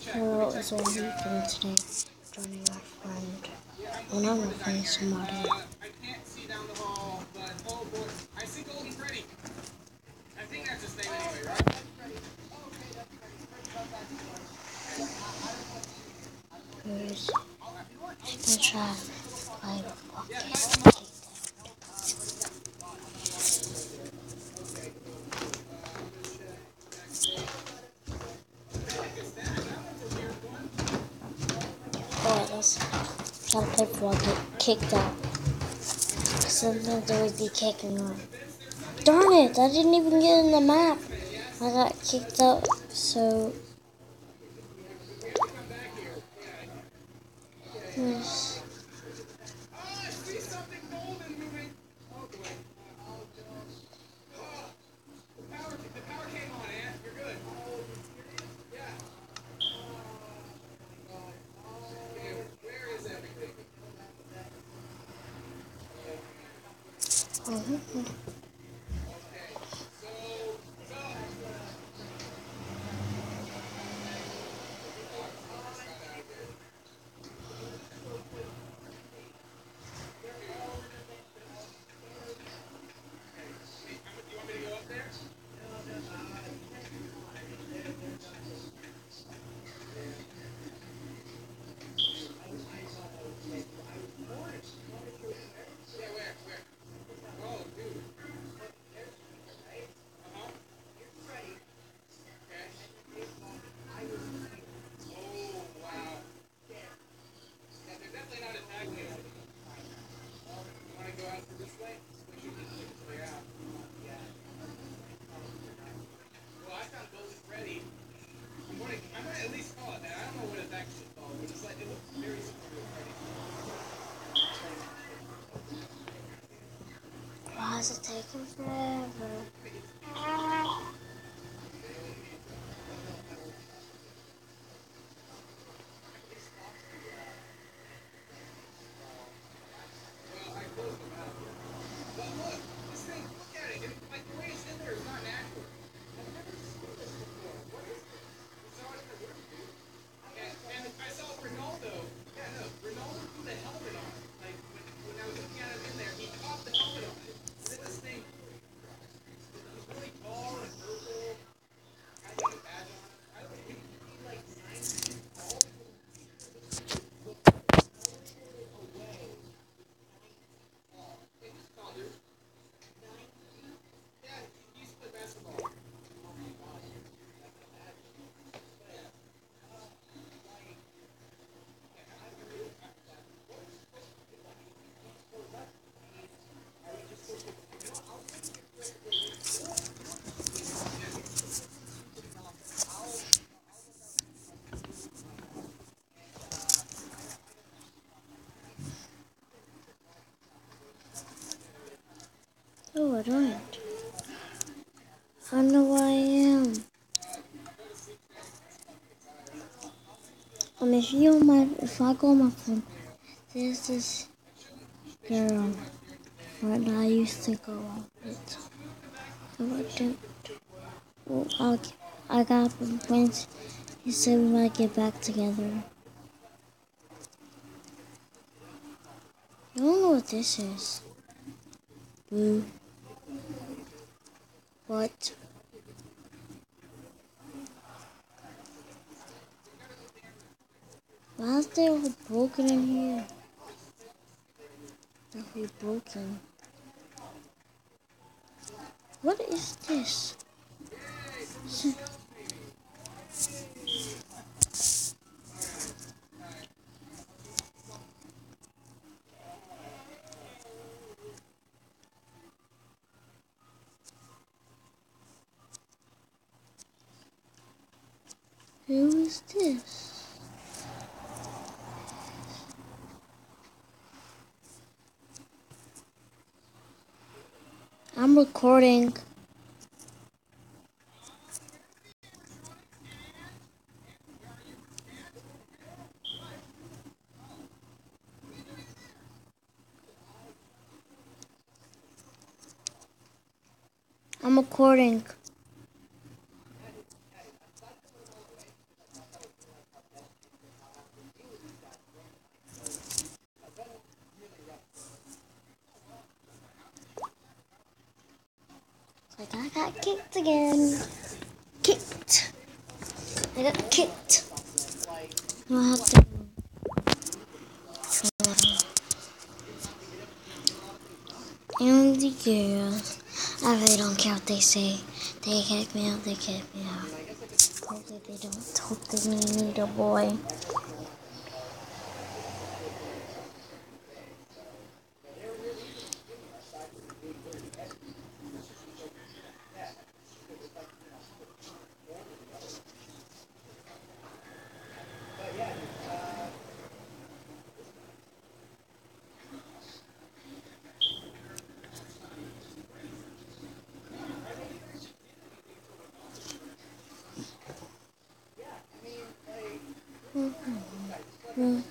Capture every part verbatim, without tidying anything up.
Well, it's a weekend today. Joining my friend. Well, not my friend, somebody. I can't see down the hall, but oh boy, I see Golden Freddy. I think that's his name anyway, right? Who's gonna try to play with buckets? Alright, let's try to play before I get kicked out. Sometimes they would be kicking on. Darn it! I didn't even get in the map. I got kicked out, so. Yes. Mm-hmm. Why is it taking forever? Oh, I don't. I know where I am. Um, if you on my, if I go on my phone, there's this girl that I used to go on with. So I didn't. Well, I'll, I got friends. He said we might get back together. I don't know what this is. Blue. What? Why is there all broken in here? They're all broken. What is this? Who is this? I'm recording. I'm recording. got kicked again. Kicked. I got kicked. I'll have to. And the girls. I really don't care what they say. They kick me out, they kick me out. Hopefully they don't. Hope they need a boy. Mm-hmm.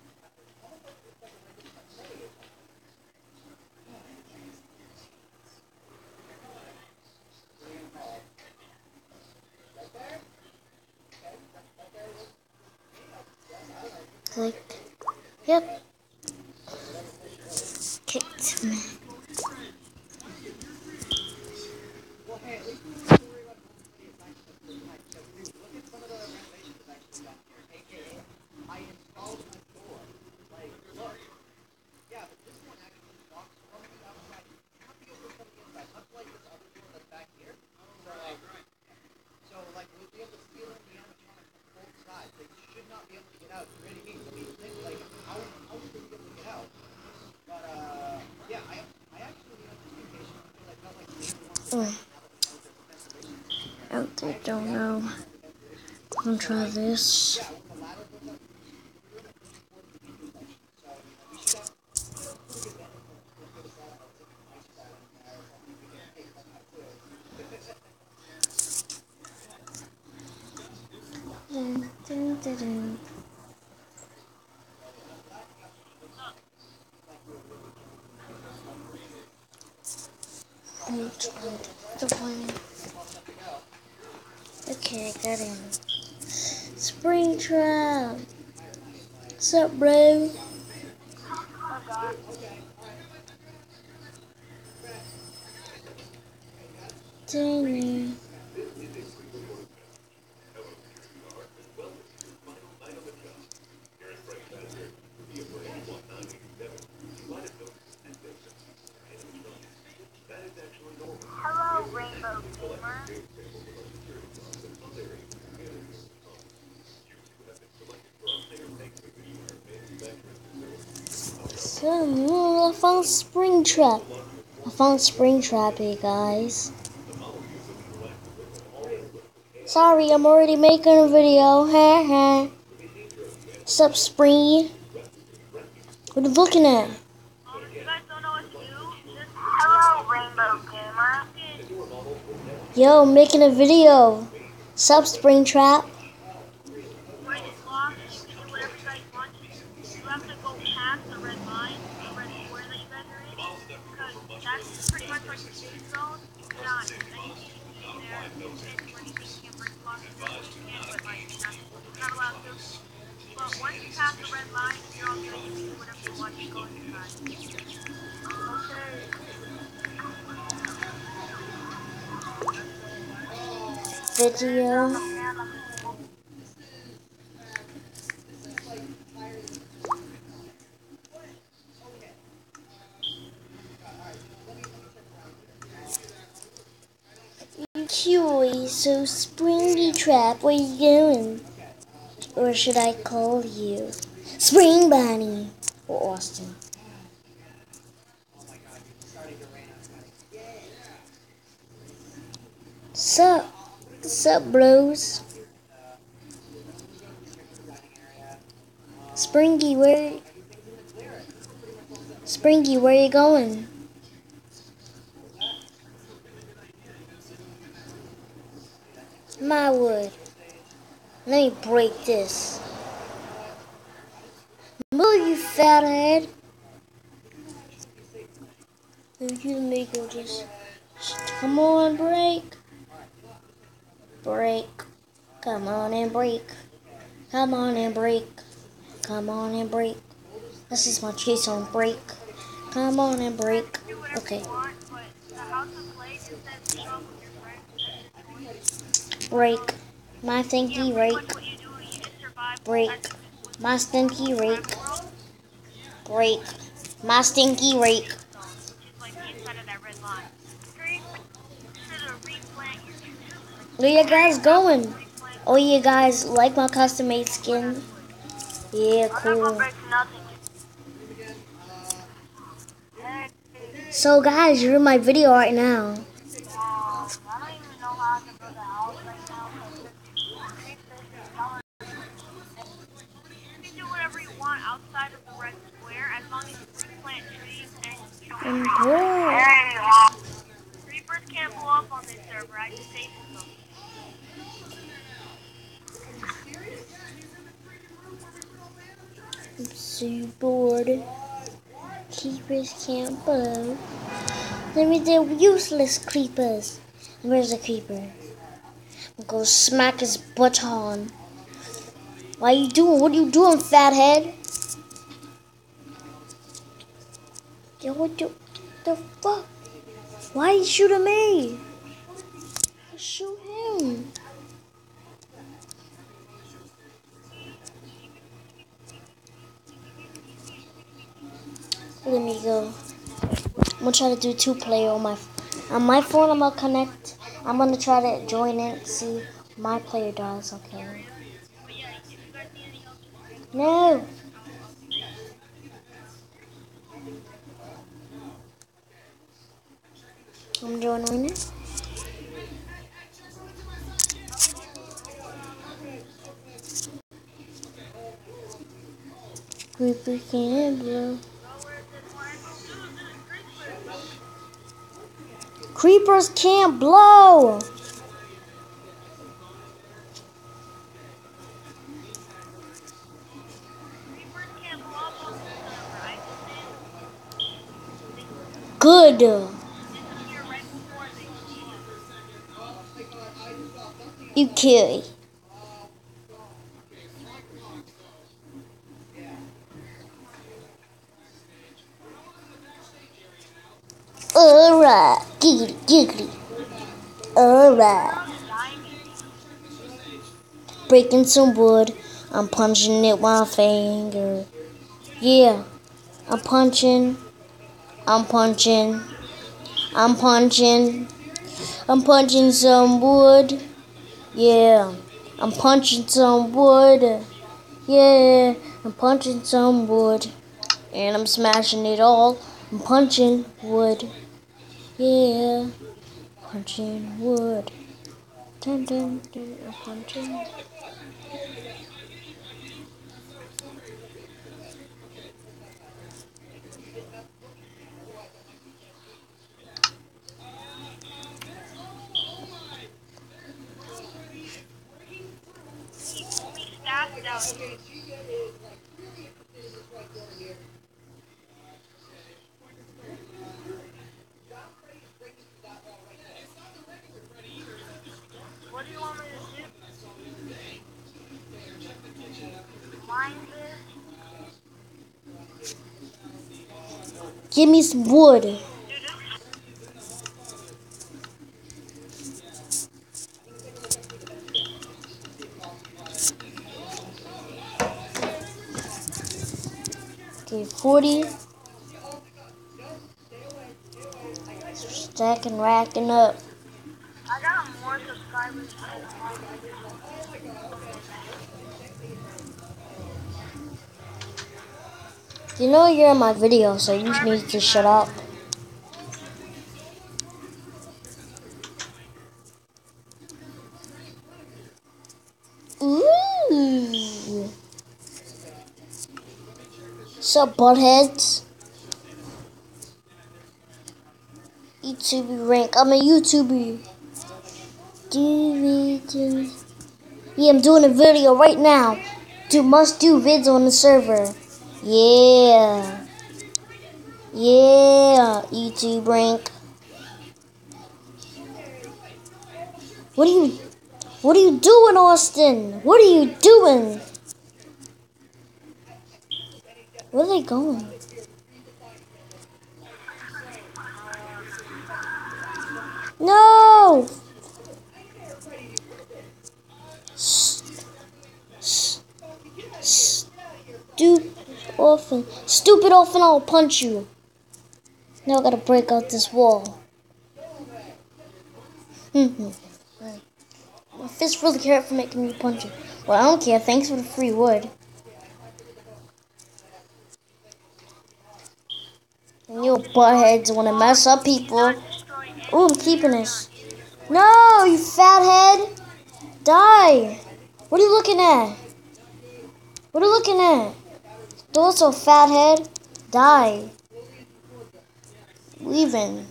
Click. Yep. Kicked me. Oh, out there, don't know. I'm gonna try this. Dun, dun, dun, dun. I'm trying to find. Okay, I got in. Springtrap. What's up, bro? Dang. Hello, Rainbow Gamer. So, I found Springtrap. I found Springtrap, you guys. Sorry, I'm already making a video. Ha ha. What's up, Springy? What are you looking at? Um, if you guys don't know what to do, just hello, Rainbow Gamer. Yo, I'm making a video. What's up, Springtrap? When it's locked, you can do whatever you guys want. You have to go past the red line, the red square that you guys are in, because that's pretty much like the safe zone. You're not anything in there, and do anything, you can't break blocks, you can't, but like, you're not, you're not allowed to. But once you pass the red line, you're all good. You can do whatever you want. You go inside. Video. Curie, so Springy Trap, where you going? Or should I call you Spring Bunny or Austin? Sup? Sup, bros? Springy, where? Springy, where you going? My wood. Let me break this. Move, you fathead. You make it just. Come on, break. Break. Come on and break. Come on and break. Come on and break. This is my chase on break. Come on and break. Okay. The house of play just says shop with your friends. break. My Yeah, stinky pretty rake. much what you do, you just survive Break. technically with My stinky rake. Crab World. Break. My stinky rake. Zone, which is like the inside of that red line. Pretty sure to replant your trees. Where you guys going? Replant Oh, you guys like my custom made skin? Yeah, I'm gonna go cool. back to nothing. Hey, So guys, you're in my video right now. um, I don't even know how to build a house right now. You can do whatever you want outside of the red square as long as you replant trees and you don't And creep. bro, Hey, um, creepers can't blow up on this server. I disabled them. I'm so bored. Creepers can't blow. Let me do useless creepers. Where's the creeper? I'm gonna smack his butt on. What you doing? What are you doing, fathead? Yo, what the, the fuck? Why are you shooting me? Shoot him. Let me go. I'm gonna try to do two player on my on my phone. I'm gonna connect. I'm gonna try to join it. See my player does. Okay. But yeah, if you guys need any help, just No. I'm joining it. Creeper can't blow. Creepers can't blow. creepers can't blow up on this server. I disabled them. Good. Disappear right before they spawn. You kill. Alright. Giggly, giggly. Alright. Diamond. Breaking some wood. I'm punching it with my finger. Yeah. I'm punching. I'm punching. I'm punching. I'm punching some wood. Yeah. I'm punching some wood. Yeah. I'm punching some wood. And I'm smashing it all. I'm punching wood. Yeah. Punching wood. Dun, dun, dun, I'm punching. Keep me staffed out here. What do you want me to do? Mine this? Give me some wood. Dude, this Okay, forty. Stacking, racking up. I got more subscribers than You know you're in my video, so you need to shut up. Ooh. Sup, buttheads? YouTube rank. I'm a YouTuber. Do it. Yeah, I'm doing a video right now. Do must do vids on the server. Yeah. Yeah, YouTube rank. What are you What are you doing, Austin? What are you doing? Where are they going? No! stupid orphan. Stupid orphan, I'll punch you. Now I gotta break out this wall. Hmm. My fist really hurt for making me punch it. Well, I don't care. Thanks for the free wood. And you buttheads want to mess up people. Ooh, I'm keeping this. No, you fathead. Die. What are you looking at? What are you looking at? Those are fathead. Die. Leaving.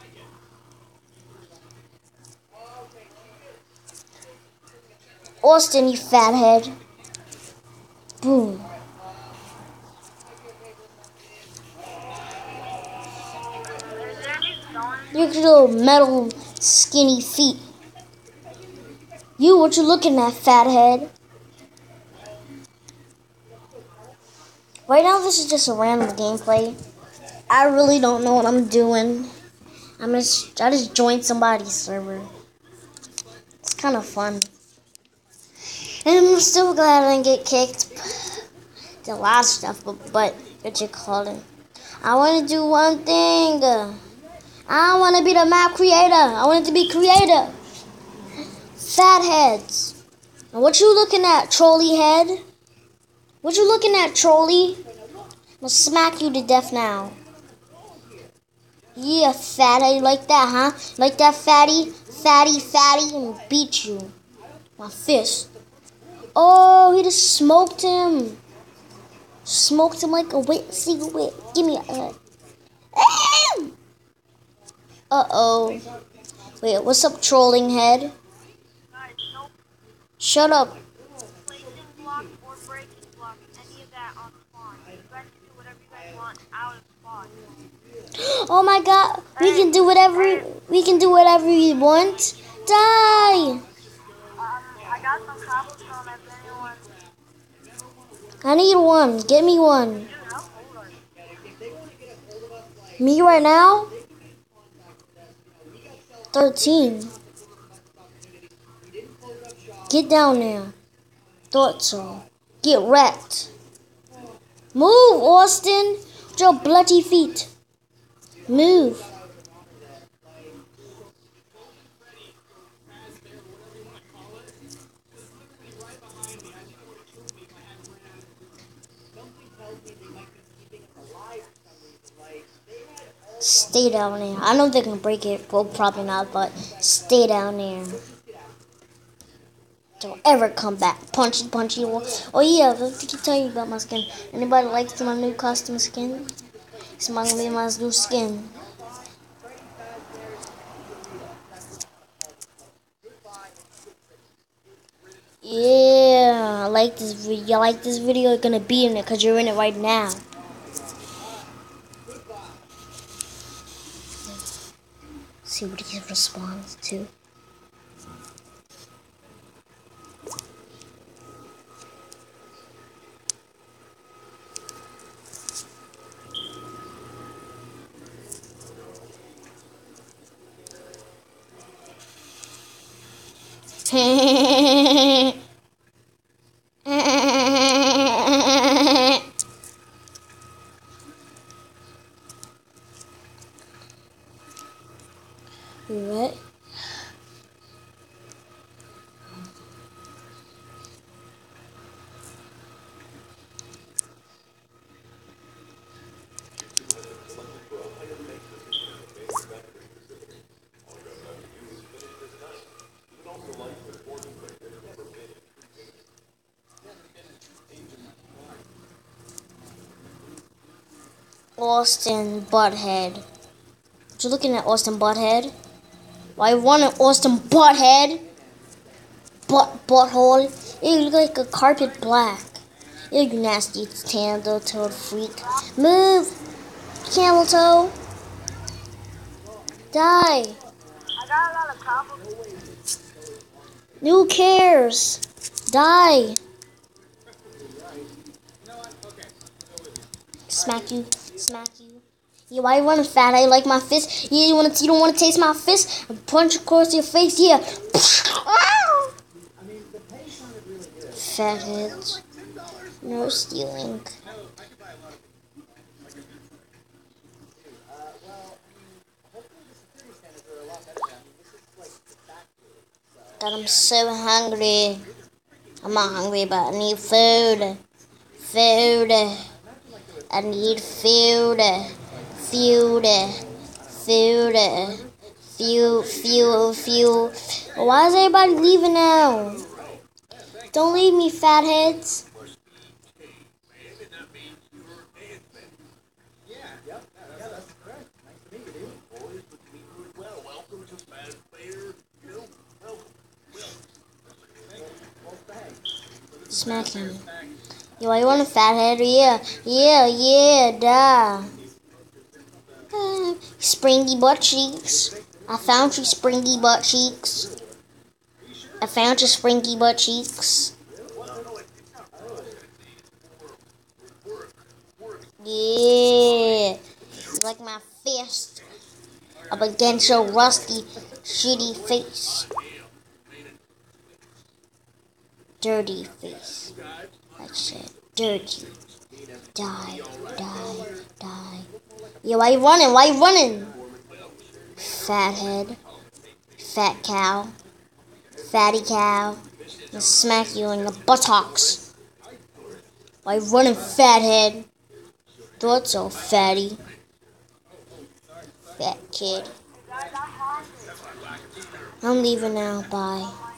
Austin, you fathead. Boom. Your little metal skinny feet. You, what you looking at, fathead? Right now, this is just a random gameplay. I really don't know what I'm doing. I'm just, I just joined somebody's server. It's kind of fun. And I'm still glad I didn't get kicked. Did a lot of stuff, but, but what you call it? I want to do one thing. I want to be the map creator. I want it to be creator. Fatheads. And what you looking at, trolley head? What you looking at, trolley? I'm gonna smack you to death now. Yeah, fatty. You like that, huh? Like that, fatty? Fatty, fatty, and beat you. My fist. Oh, he just smoked him. Smoked him like a wet cigarette. Give me a... Uh, Uh-oh. Wait, what's up, trolling head? Shut up. Placing block or breaking block, any of that on spawn. You guys can do whatever you guys want out of spawn. Oh my god, we can do whatever we can do whatever we want. Die! Um, I got some cobblestone if anyone... I need one. Get me one. Dude, how old are you? Me right now? thirteen. Get down there. Thought so. Get wrecked. Move, Austin. With your bloody feet. Move. Stay down there. I know they can break it. Well, probably not, but stay down there. Don't ever come back. Punchy, punchy. Oh yeah, let me tell you about my skin. Anybody likes my new custom skin? It's my gonna be my new skin. Yeah, I like this video. I like this video. You're gonna be in it because you're in it right now. See what he responds to. You right? Austin Butthead. You're looking at Austin Butthead. Why you want an Austin Butthead? Butt butthole. Ew, you look like a carpet black. Ew, you nasty tando toad freak. Move, camel toe. Die. I got a lot of cobblestone. Who cares? Die. Smack you. Smack you. Yeah, why you running, fat? I like my fist. Yeah, you want to? You don't want to taste my fist? Punch across your face. Yeah. Fatheads. No stealing. God, I'm so hungry. I'm not hungry, but I need food. Food. I need food. Food. Food. Fuel, fuel, fuel. Why is everybody leaving now? Don't leave me, fatheads. Smack him. Yo, I want a fathead? Yeah, yeah, yeah, duh. Uh, springy butt cheeks. I found you, springy butt cheeks. I found you, springy butt cheeks. Yeah. You like my fist up against your rusty, shitty face. Dirty face. I said dirty. Die, die, die. Yo, why you running? Why you running? Fathead. Fat cow. Fatty cow. I'll smack you in the buttocks. Why you running, fathead? Thought so, fatty. Fat kid. I'm leaving now. Bye.